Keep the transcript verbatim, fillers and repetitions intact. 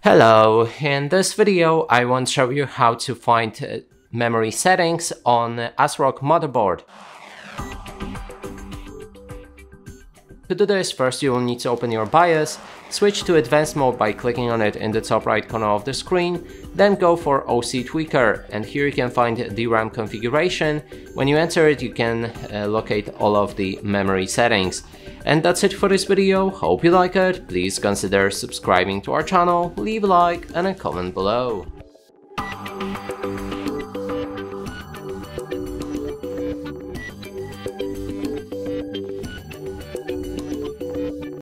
Hello, in this video I want to show you how to find uh, memory settings on uh, Asrock motherboard. To do this, first you will need to open your BIOS, switch to advanced mode by clicking on it in the top right corner of the screen, then go for O C Tweaker, and here you can find D RAM configuration. When you enter it, you can uh, locate all of the memory settings. And that's it for this video. Hope you like it. Please consider subscribing to our channel, leave a like and a comment below.